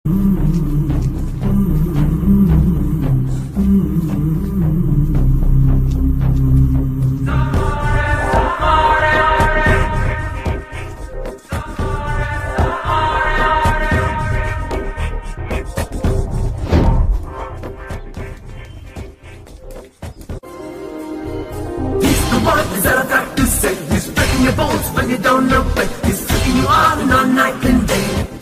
Is that I've got to say? He's breaking your bones when you don't know when. He's freaking you on and all night and day.